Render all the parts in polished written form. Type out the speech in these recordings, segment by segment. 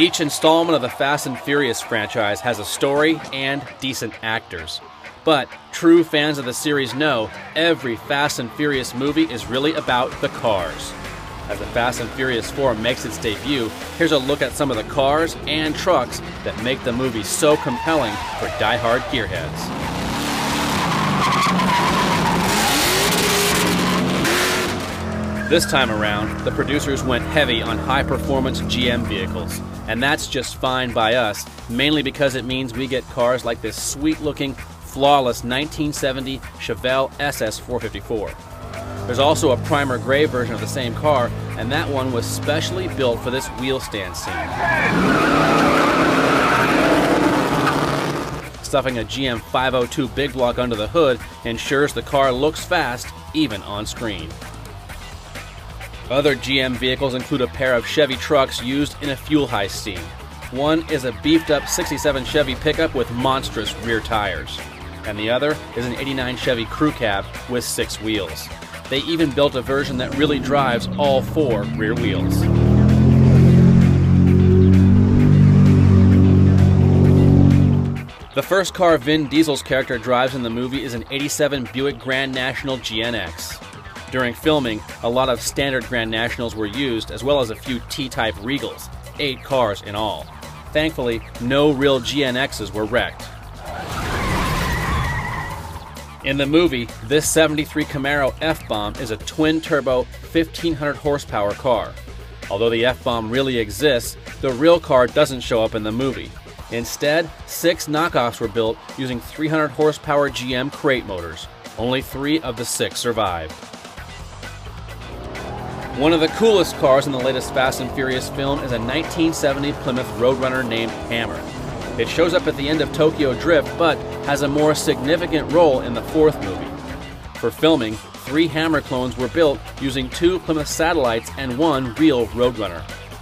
Each installment of the Fast and Furious franchise has a story and decent actors. But true fans of the series know every Fast and Furious movie is really about the cars. As the Fast and Furious 4 makes its debut, here's a look at some of the cars and trucks that make the movie so compelling for die-hard gearheads. This time around, the producers went heavy on high-performance GM vehicles. And that's just fine by us, mainly because it means we get cars like this sweet-looking, flawless 1970 Chevelle SS 454. There's also a primer gray version of the same car, and that one was specially built for this wheel stand scene. Stuffing a GM 502 big block under the hood ensures the car looks fast, even on screen. Other GM vehicles include a pair of Chevy trucks used in a fuel heist scene. One is a beefed-up 67 Chevy pickup with monstrous rear tires, and the other is an 89 Chevy crew cab with 6 wheels. They even built a version that really drives all 4 rear wheels. The first car Vin Diesel's character drives in the movie is an 87 Buick Grand National GNX. During filming, a lot of standard Grand Nationals were used, as well as a few T-type Regals, 8 cars in all. Thankfully, no real GNXs were wrecked. In the movie, this 73 Camaro F-Bomb is a twin-turbo, 1,500 horsepower car. Although the F-Bomb really exists, the real car doesn't show up in the movie. Instead, 6 knockoffs were built using 300 horsepower GM crate motors. Only 3 of the 6 survived. One of the coolest cars in the latest Fast and Furious film is a 1970 Plymouth Roadrunner named Hammer. It shows up at the end of Tokyo Drift, but has a more significant role in the 4th movie. For filming, 3 Hammer clones were built using 2 Plymouth Satellites and 1 real Roadrunner.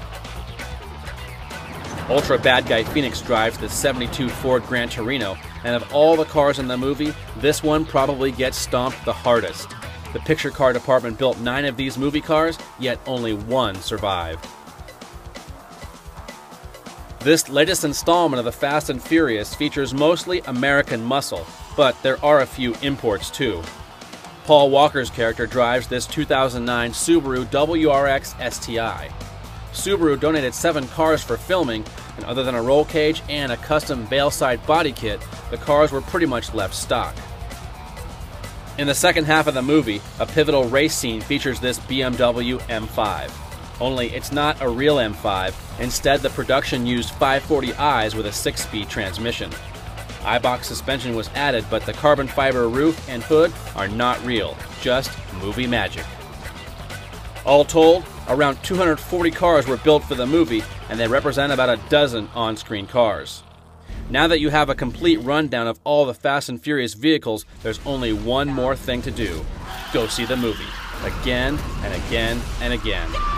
Ultra bad guy Phoenix drives the 72 Ford Gran Torino, and of all the cars in the movie, this one probably gets stomped the hardest. The picture car department built 9 of these movie cars, yet only 1 survived. This latest installment of the Fast and Furious features mostly American muscle, but there are a few imports too. Paul Walker's character drives this 2009 Subaru WRX STI. Subaru donated 7 cars for filming, and other than a roll cage and a custom Bailside body kit, the cars were pretty much left stock. In the second half of the movie, a pivotal race scene features this BMW M5. Only it's not a real M5, instead the production used 540i's with a 6-speed transmission. iBox suspension was added, but the carbon fiber roof and hood are not real, just movie magic. All told, around 240 cars were built for the movie, and they represent about a dozen on-screen cars. Now that you have a complete rundown of all the Fast and Furious vehicles, there's only one more thing to do. Go see the movie. Again and again and again.